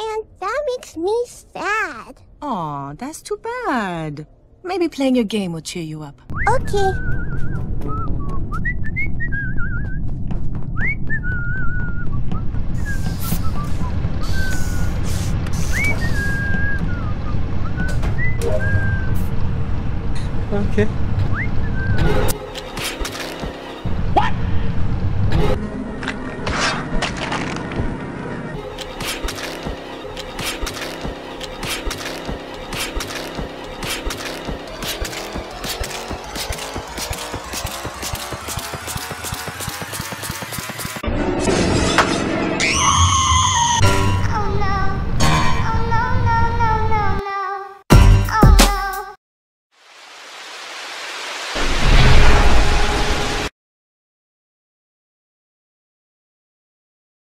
and that makes me sad. Aw, that's too bad. Maybe playing your game will cheer you up. Okay. Okay.